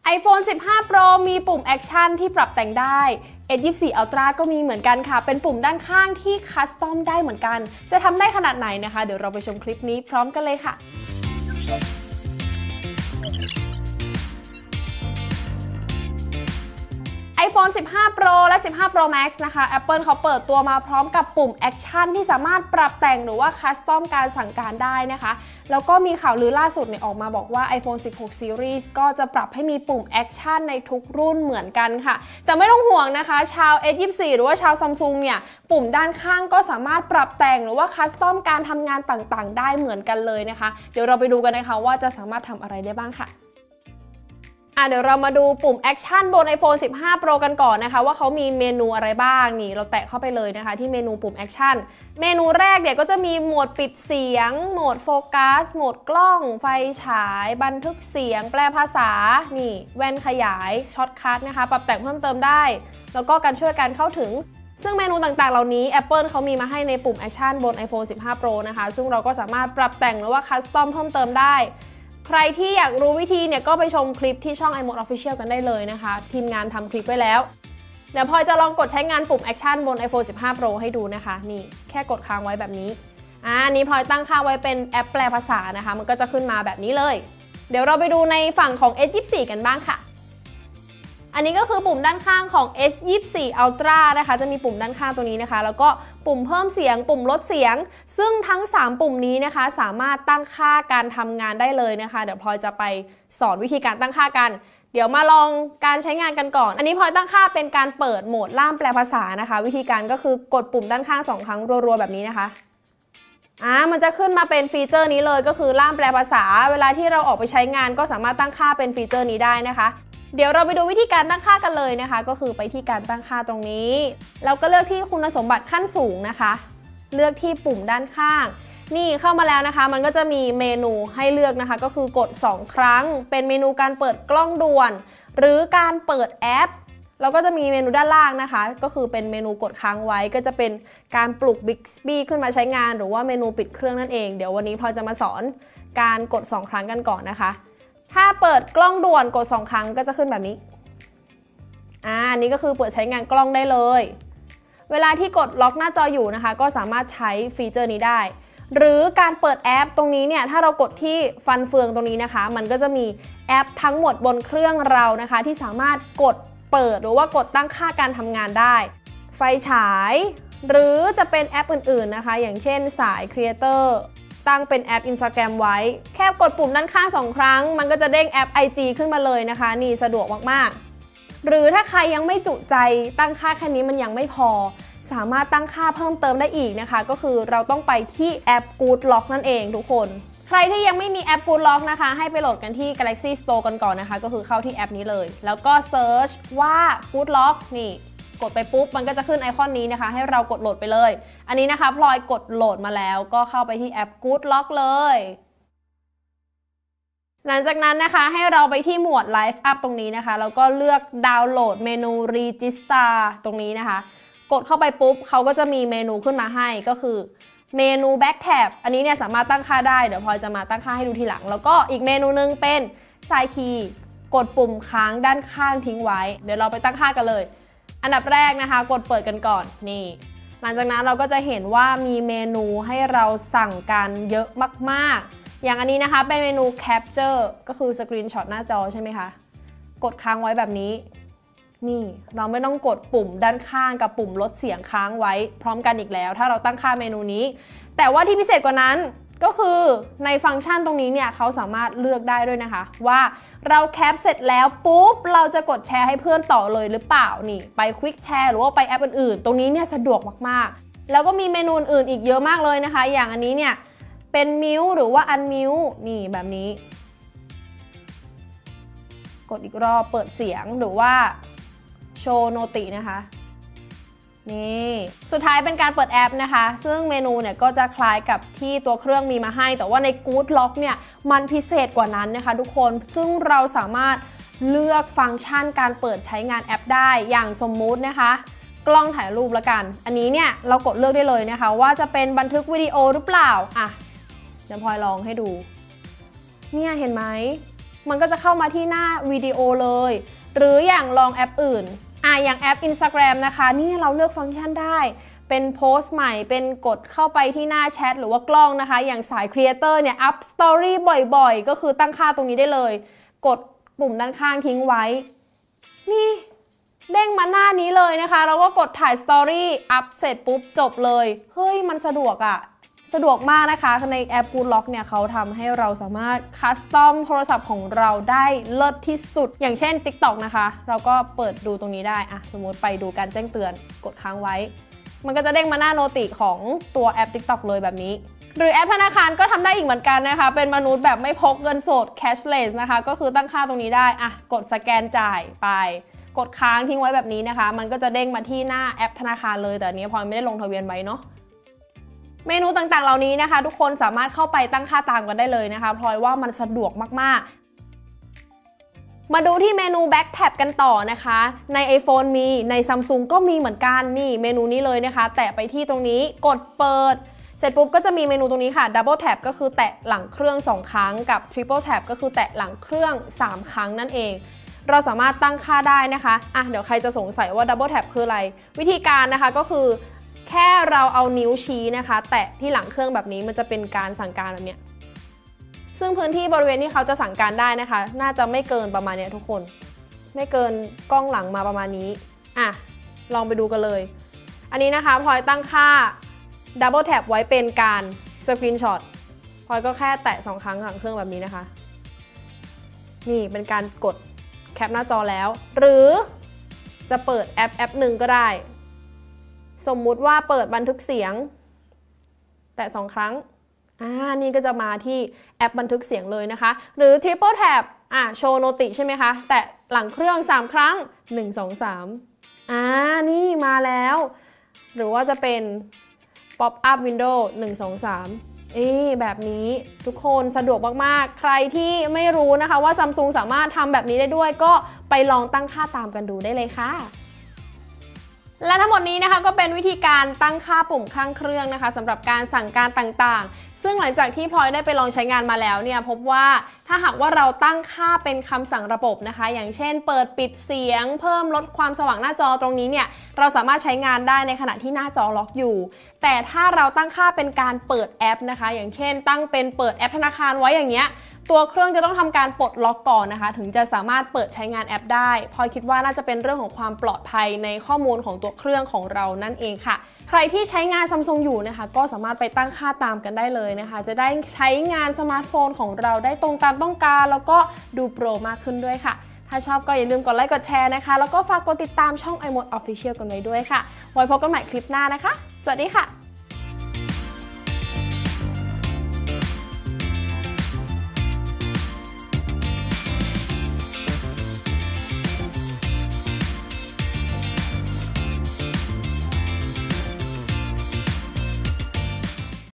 iPhone 15 Pro มีปุ่มแอคชั่นที่ปรับแต่งได้ S24 Ultra ก็มีเหมือนกันค่ะเป็นปุ่มด้านข้างที่คัสตอมได้เหมือนกันจะทำได้ขนาดไหนนะคะเดี๋ยวเราไปชมคลิปนี้พร้อมกันเลยค่ะiPhone 15 Pro และ 15 Pro Max นะคะ Apple เขาเปิดตัวมาพร้อมกับปุ่ม Action ที่สามารถปรับแต่งหรือว่าคัสตอมการสั่งการได้นะคะแล้วก็มีข่าวลือล่าสุดออกมาบอกว่า iPhone 16 Series ก็จะปรับให้มีปุ่ม Action ในทุกรุ่นเหมือนกันค่ะแต่ไม่ต้องห่วงนะคะชาว S24 หรือว่าชาว Samsung เนี่ยปุ่มด้านข้างก็สามารถปรับแต่งหรือว่าคัสตอมการทำงานต่างๆได้เหมือนกันเลยนะคะเดี๋ยวเราไปดูกันนะคะว่าจะสามารถทำอะไรได้บ้างค่ะเดี๋ยวเรามาดูปุ่ม Action บน iPhone 15 Pro กันก่อนนะคะว่าเขามีเมนูอะไรบ้างนี่เราแตะเข้าไปเลยนะคะที่เมนูปุ่ม Action เมนูแรกเนี่ยก็จะมีโหมดปิดเสียงโหมดโฟกัสโหมดกล้องไฟฉายบันทึกเสียงแปลภาษานี่แว่นขยายช็อตคัทนะคะปรับแต่งเพิ่มเติมได้แล้วก็การช่วยการเข้าถึงซึ่งเมนูต่างๆเหล่านี้ Apple เขามีมาให้ในปุ่ม Action บน iPhone 15 Pro นะคะซึ่งเราก็สามารถปรับแต่งหรือว่าคัสตอมเพิ่มเติมได้ใครที่อยากรู้วิธีเนี่ยก็ไปชมคลิปที่ช่อง iMode Official กันได้เลยนะคะทีมงานทำคลิปไว้แล้วเดี๋ยวพลอยจะลองกดใช้งานปุ่ม Action บน iPhone 15 Pro ให้ดูนะคะนี่แค่กดค้างไว้แบบนี้อันนี้พลอยตั้งค่าไว้เป็นแอปแปลภาษานะคะมันก็จะขึ้นมาแบบนี้เลยเดี๋ยวเราไปดูในฝั่งของ S24 กันบ้างค่ะอันนี้ก็คือปุ่มด้านข้างของ S24 Ultra นะคะจะมีปุ่มด้านข้างตัวนี้นะคะแล้วก็ปุ่มเพิ่มเสียงปุ่มลดเสียงซึ่งทั้ง3ปุ่มนี้นะคะสามารถตั้งค่าการทำงานได้เลยนะคะเดี๋ยวพลอยจะไปสอนวิธีการตั้งค่ากันเดี๋ยวมาลองการใช้งานกันก่อนอันนี้พลอยตั้งค่าเป็นการเปิดโหมดล่ามแปลภาษานะคะวิธีการก็คือกดปุ่มด้านข้าง2ครั้งรัวๆแบบนี้นะคะมันจะขึ้นมาเป็นฟีเจอร์นี้เลยก็คือล่ามแปลภาษาเวลาที่เราออกไปใช้งานก็สามารถตั้งค่าเป็นฟีเจอร์นี้ได้นะคะเดี๋ยวเราไปดูวิธีการตั้งค่ากันเลยนะคะก็คือไปที่การตั้งค่าตรงนี้เราก็เลือกที่คุณสมบัติขั้นสูงนะคะเลือกที่ปุ่มด้านข้างนี่เข้ามาแล้วนะคะมันก็จะมีเมนูให้เลือกนะคะก็คือกด2ครั้งเป็นเมนูการเปิดกล้องด่วนหรือการเปิดแอปเราก็จะมีเมนูด้านล่างนะคะก็คือเป็นเมนูกดค้างไว้ก็จะเป็นการปลุก Bixby ขึ้นมาใช้งานหรือว่าเมนูปิดเครื่องนั่นเองเดี๋ยววันนี้พลอยจะมาสอนการกด2ครั้งกันก่อนนะคะถ้าเปิดกล้องด่วนกด2ครั้งก็จะขึ้นแบบนี้อันนี้ก็คือเปิดใช้งานกล้องได้เลยเวลาที่กดล็อกหน้าจออยู่นะคะก็สามารถใช้ฟีเจอร์นี้ได้หรือการเปิดแอปตรงนี้เนี่ยถ้าเรากดที่ฟันเฟืองตรงนี้นะคะมันก็จะมีแอปทั้งหมดบนเครื่องเรานะคะที่สามารถกดเปิดหรือว่ากดตั้งค่าการทำงานได้ไฟฉายหรือจะเป็นแอปอื่นๆนะคะอย่างเช่นสาย Creatorตั้งเป็นแอป Instagram ไว้แค่กดปุ่มด้านข้าง2ครั้งมันก็จะเด้งแอป IG ขึ้นมาเลยนะคะนี่สะดวกมากๆหรือถ้าใครยังไม่จุใจตั้งค่าแค่นี้มันยังไม่พอสามารถตั้งค่าเพิ่มเติมได้อีกนะคะก็คือเราต้องไปที่แอป Good Lock นั่นเองทุกคนใครที่ยังไม่มีแอป Good Lock นะคะให้ไปโหลดกันที่ Galaxy Store กันก่อนนะคะก็คือเข้าที่แอปนี้เลยแล้วก็เซิร์ชว่า Good Lock นี่กดไปปุ๊บมันก็จะขึ้นไอคอนนี้นะคะให้เรากดโหลดไปเลยอันนี้นะคะพลอยกดโหลดมาแล้วก็เข้าไปที่แอป Good Lock เลยหลังจากนั้นนะคะให้เราไปที่หมวด Live Up ตรงนี้นะคะแล้วก็เลือกดาวน์โหลดเมนู Register ตรงนี้นะคะกดเข้าไปปุ๊บเขาก็จะมีเมนูขึ้นมาให้ก็คือเมนู Back Tab อันนี้เนี่ยสามารถตั้งค่าได้เดี๋ยวพลอยจะมาตั้งค่าให้ดูทีหลังแล้วก็อีกเมนูนึงเป็น Side Key กดปุ่มค้างด้านข้างทิ้งไว้เดี๋ยวเราไปตั้งค่ากันเลยอันดับแรกนะคะกดเปิดกันก่อนนี่หลังจากนั้นเราก็จะเห็นว่ามีเมนูให้เราสั่งกันเยอะมากๆอย่างอันนี้นะคะเป็นเมนู Capture ก็คือสกรีนช็อตหน้าจอใช่ไหมคะกดค้างไว้แบบนี้นี่เราไม่ต้องกดปุ่มด้านข้างกับปุ่มลดเสียงค้างไว้พร้อมกันอีกแล้วถ้าเราตั้งค่าเมนูนี้แต่ว่าที่พิเศษกว่านั้นก็คือในฟังก์ชันตรงนี้เนี่ยเขาสามารถเลือกได้ด้วยนะคะว่าเราแคปเสร็จแล้วปุ๊บเราจะกดแชร์ให้เพื่อนต่อเลยหรือเปล่านี่ไป Quick Share หรือว่าไปแอปอื่นๆตรงนี้เนี่ยสะดวกมากๆแล้วก็มีเมนูอื่นอีกเยอะมากเลยนะคะอย่างอันนี้เนี่ยเป็นมิวหรือว่าอันมิวนี่แบบนี้กดอีกรอบเปิดเสียงหรือว่าโชว์โนตินะคะนี่สุดท้ายเป็นการเปิดแอปนะคะซึ่งเมนูเนี่ยก็จะคล้ายกับที่ตัวเครื่องมีมาให้แต่ว่าใน Good Lock เนี่ยมันพิเศษกว่านั้นนะคะทุกคนซึ่งเราสามารถเลือกฟังก์ชันการเปิดใช้งานแอปได้อย่างสมมุตินะคะกล้องถ่ายรูปละกันอันนี้เนี่ยเรากดเลือกได้เลยนะคะว่าจะเป็นบันทึกวิดีโอหรือเปล่าเดี๋ยวพลอยลองให้ดูเนี่ยเห็นไหมมันก็จะเข้ามาที่หน้าวิดีโอเลยหรืออย่างลองแอปอื่นอย่างแอป Instagram นะคะนี่เราเลือกฟังก์ชันได้เป็นโพสต์ใหม่เป็นกดเข้าไปที่หน้าแชทหรือว่ากล้องนะคะอย่างสายครีเอเตอร์เนี่ยอัพสตอรี่บ่อยๆก็คือตั้งค่าตรงนี้ได้เลยกดปุ่มด้านข้างทิ้งไว้นี่เด้งมาหน้านี้เลยนะคะเราก็กดถ่ายสตอรี่อัพเสร็จปุ๊บจบเลยเฮ้ยมันสะดวกสะดวกมากนะคะในแอป Good Lock เนี่ยเขาทำให้เราสามารถคัสตอมโทรศัพท์ของเราได้เลิศที่สุดอย่างเช่น TikTok นะคะเราก็เปิดดูตรงนี้ได้สมมติไปดูการแจ้งเตือนกดค้างไว้มันก็จะเด้งมาหน้าโนติของตัวแอป TikTok เลยแบบนี้หรือแอปธนาคารก็ทำได้อีกเหมือนกันนะคะเป็นมนุษย์แบบไม่พกเงินสด cashless นะคะก็คือตั้งค่าตรงนี้ได้กดสแกนจ่ายไปกดค้างทิ้งไว้แบบนี้นะคะมันก็จะเด้งมาที่หน้าแอปธนาคารเลยแต่อันนี้พลอยไม่ได้ลงทะเบียนไว้เนาะเมนูต่างๆเหล่านี้นะคะทุกคนสามารถเข้าไปตั้งค่าตามกันได้เลยนะคะพลอยว่ามันสะดวกมากๆมาดูที่เมนู Back Tab กันต่อนะคะใน iPhone มีใน Samsung ก็มีเหมือนกันนี่เมนูนี้เลยนะคะแตะไปที่ตรงนี้กดเปิดเสร็จปุ๊บก็จะมีเมนูตรงนี้ค่ะ Double Tap ก็คือแตะหลังเครื่อง2ครั้งกับ Triple Tap ก็คือแตะหลังเครื่อง3ครั้งนั่นเองเราสามารถตั้งค่าได้นะคะเดี๋ยวใครจะสงสัยว่า Double Tap คืออะไรวิธีการนะคะก็คือแค่เราเอานิ้วชี้นะคะแตะที่หลังเครื่องแบบนี้มันจะเป็นการสั่งการแบบนี้ซึ่งพื้นที่บริเวณที่เขาจะสั่งการได้นะคะน่าจะไม่เกินประมาณนี้ทุกคนไม่เกินกล้องหลังมาประมาณนี้ลองไปดูกันเลยอันนี้นะคะพลอยตั้งค่า Double Tap ไว้เป็นการ Screenshot พลอยก็แค่แตะ2ครั้งหลังเครื่องแบบนี้นะคะนี่เป็นการกดแคปหน้าจอแล้วหรือจะเปิดแอปหนึ่งก็ได้สมมุติว่าเปิดบันทึกเสียงแตะ2ครั้งนี่ก็จะมาที่แอปบันทึกเสียงเลยนะคะหรือ Triple Tap โชว์โนติใช่ไหมคะแตะหลังเครื่อง3ครั้ง1 2 3นี่มาแล้วหรือว่าจะเป็น Pop Up Window 1 2 3แบบนี้ทุกคนสะดวกมากๆใครที่ไม่รู้นะคะว่า Samsung สามารถทำแบบนี้ได้ด้วยก็ไปลองตั้งค่าตามกันดูได้เลยค่ะและทั้งหมดนี้นะคะก็เป็นวิธีการตั้งค่าปุ่มข้างเครื่องนะคะสำหรับการสั่งการต่างๆซึ่งหลังจากที่พลอยได้ไปลองใช้งานมาแล้วเนี่ยพบว่าถ้าหากว่าเราตั้งค่าเป็นคำสั่งระบบนะคะอย่างเช่นเปิดปิดเสียงเพิ่มลดความสว่างหน้าจอตรงนี้เนี่ยเราสามารถใช้งานได้ในขณะที่หน้าจอล็อกอยู่แต่ถ้าเราตั้งค่าเป็นการเปิดแอปนะคะอย่างเช่นตั้งเป็นเปิดแอปธนาคารไว้อย่างเงี้ยตัวเครื่องจะต้องทำการปลดล็อกก่อนนะคะถึงจะสามารถเปิดใช้งานแอปได้พลอยคิดว่าน่าจะเป็นเรื่องของความปลอดภัยในข้อมูลของตัวเครื่องของเรานั่นเองค่ะใครที่ใช้งาน Samsung อยู่นะคะก็สามารถไปตั้งค่าตามกันได้เลยนะคะจะได้ใช้งานสมาร์ทโฟนของเราได้ตรงตามต้องการแล้วก็ดูโปรมากขึ้นด้วยค่ะถ้าชอบก็อย่าลืมกดไลค์กดแชร์นะคะแล้วก็ฝากกดติดตามช่อง iMode Official กันไว้ด้วยค่ะไว้พบกันใหม่คลิปหน้านะคะสวัสดีค่ะ